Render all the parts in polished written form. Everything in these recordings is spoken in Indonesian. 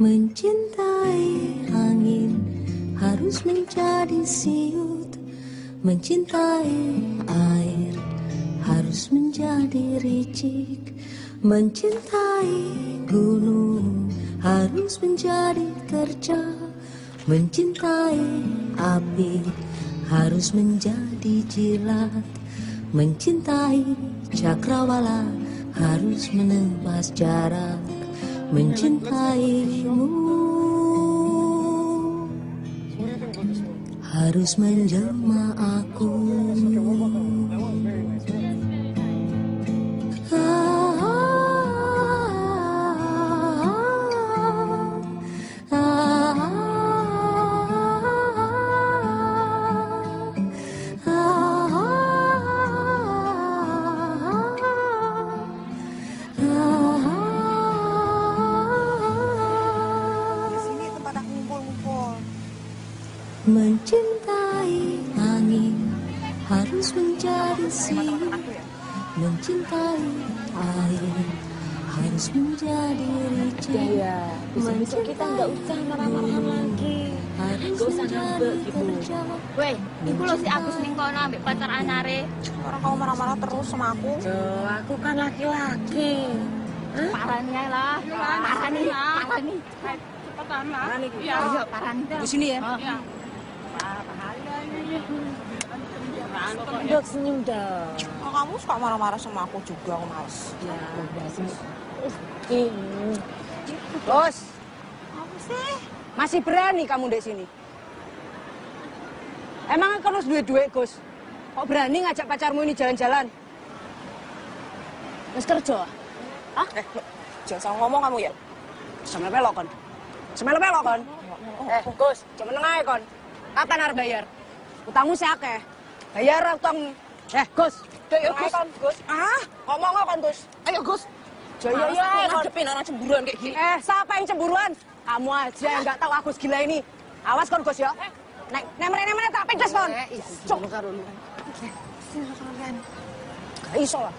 Mencintai angin harus menjadi siut, mencintai air harus menjadi ricik, mencintai gunung harus menjadi terjal, mencintai api harus menjadi jilat, mencintai cakrawala harus menebas jarak, mencintaimu harus menjelma aku. Mencintai angin harus menjadi siut, mencintai air harus menjadi ricik. Ya, bisa kita nggak usah marah-marahan lagi. Nggak usah ngambek gitu. Weh, iku lo si Agus ning kono ambek pacar anyare. Orang kamu marah-marah terus sama aku. Aku kan laki-laki. Parani ae lah. Parani. Cepetan lah. Iya, parani. Di sini ya. Iya. Dok, senyum dong. Oh, kamu suka marah-marah sama aku juga, aku males. Ya, udah sini. Bos. Apa sih? Masih berani kamu di sini? Emang kan harus duit-duit, Gus? Kok berani ngajak pacarmu ini jalan-jalan? Mas kerja? Hah? Jangan salah ngomong kamu ya. Semel pelok kon. Semel pelok kon. Gus, cuma nengah kon. Kapan harus bayar? Utangmu sih akeh. Bayar utangmu. Gus. Ayo Gus. Gus. Ngomong kon, Gus. Ayo Gus. Jaya, ngadepin orang cemburuan kayak gini. Siapa yang cemburuan? Kamu aja yang nggak tahu Agus gila ini. Awas kon, Gus ya. Nemre tak pedas kon. Cok. Gak iso lah.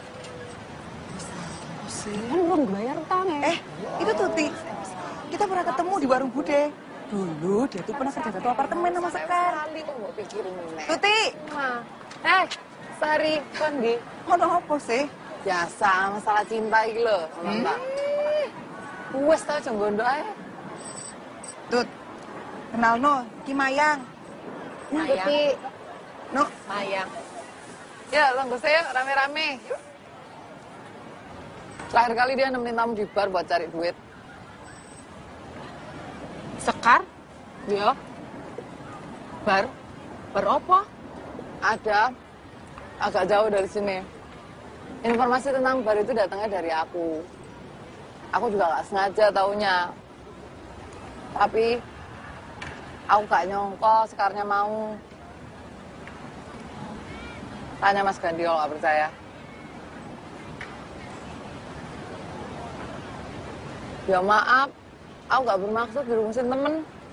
Kan belum bayar utangnya. Itu Tuti. Kita pernah ketemu di warung Bude. Dulu dia tuh pernah kerja satu apartemen sama Sekar. Tuti. Sari, kon di. Ono apa sih? Biasa masalah cinta iki lho, Mbak. Wes tau jenggondo ae. Tut. Kenal no, Ki Mayang. Tuti. No, Mayang. Ya, longgo saya rame-rame. Terakhir kali dia nemenin tamu di bar buat cari duit. Sekar? Iya. Bar apa? Ada. Agak jauh dari sini. Informasi tentang bar itu datangnya dari aku. Aku juga gak sengaja taunya. Tapi aku gak nyongko Sekarnya mau. Tanya Mas Gandhi kalau gak percaya. Ya maaf, aku gak bermaksud dirumusin temen.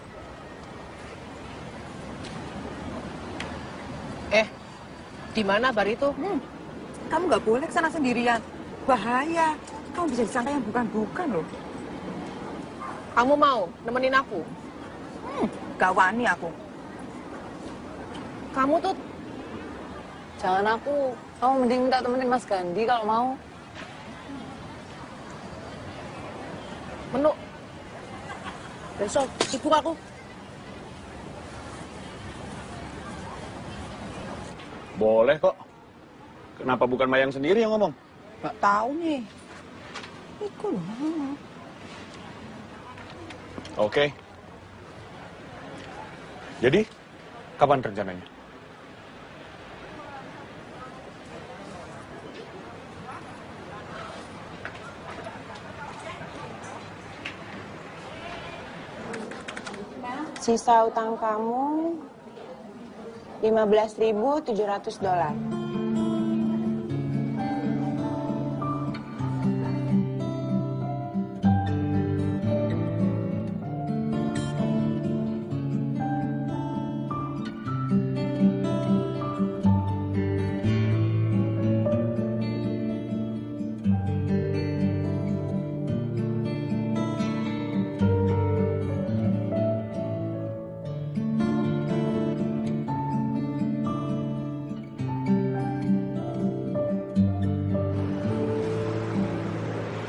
Di mana bar itu? kamu nggak boleh kesana sendirian. Bahaya. Kamu bisa disangka yang bukan-bukan loh. Kamu mau nemenin aku? Gak wani aku. Kamu tuh Jangan aku. Kamu mending minta temenin Mas Gandhi kalau mau. Menu. Besok sibuk aku. Boleh kok. Kenapa bukan Mayang sendiri yang ngomong? Nggak tahu nih. Iku loh. Oke. Jadi, kapan rencananya? Sisa utang kamu $15.700.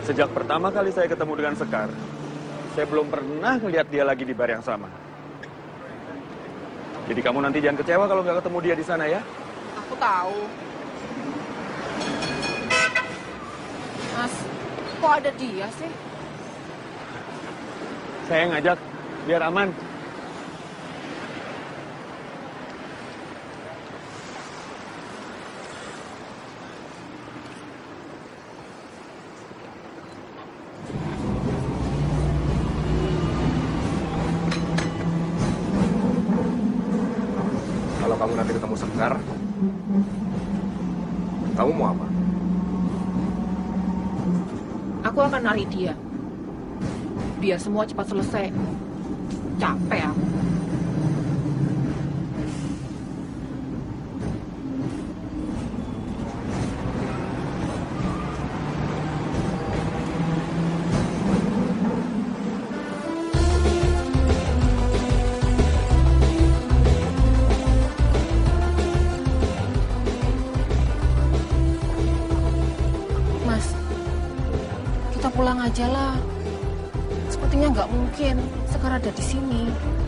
Sejak pertama kali saya ketemu dengan Sekar, saya belum pernah melihat dia lagi di bar yang sama. Jadi kamu nanti jangan kecewa kalau nggak ketemu dia di sana ya. Aku tahu. Mas, kok ada dia sih? Saya ngajak, biar aman. Kalau kamu nanti ketemu Sekar, kamu mau apa? Aku akan narik dia. Biar semua cepat selesai. Capek aku. Mas, kita pulang aja lah. Sepertinya nggak mungkin Sekar ada di sini.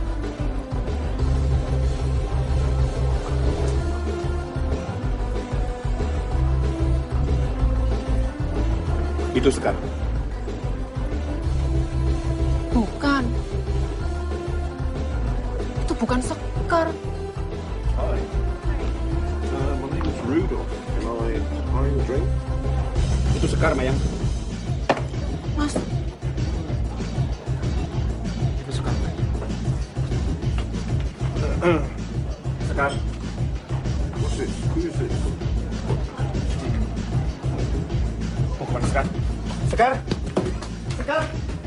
Itu Sekar. Bukan. Itu bukan Sekar. Hi. My name is Rudolph. Can I buy you a drink? Itu Sekar, Mayang. Mas, Itu Sekar. Sekar. What's this? Who is this? Mau kemana Sekar? Sekar! Sekar!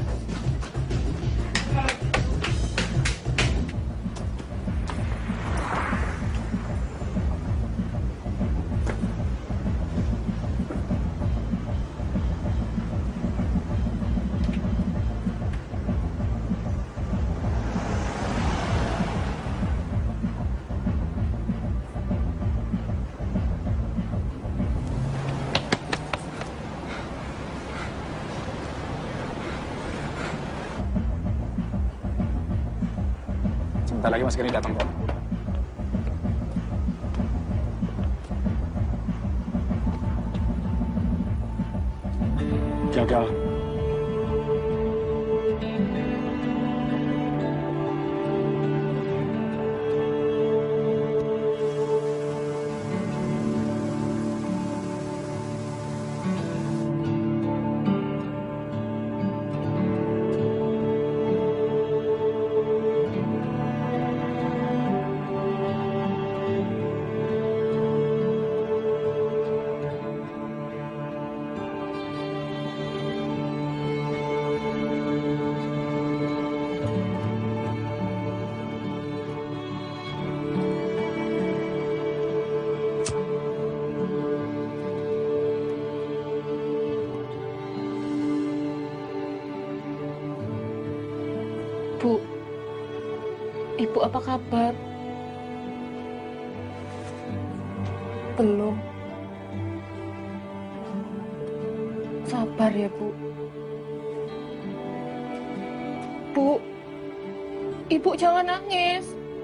Sebentar lagi Mas Kenny datang kok. Gagal. Bu. Ibu apa kabar? Belum. Sabar ya, Bu. Bu, Ibu jangan nangis.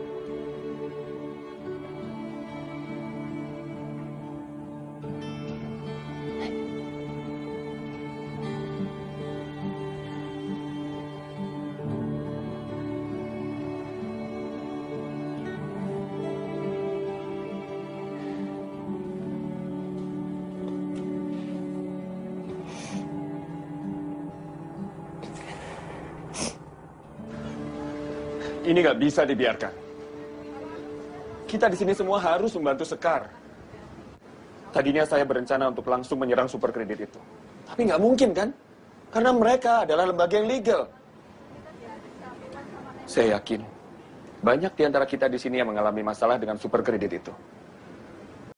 Ini nggak bisa dibiarkan. Kita di sini semua harus membantu Sekar. Tadinya saya berencana untuk langsung menyerang super kredit itu. Tapi nggak mungkin kan? Karena mereka adalah lembaga yang legal. Saya yakin, banyak di antara kita di sini yang mengalami masalah dengan super kredit itu.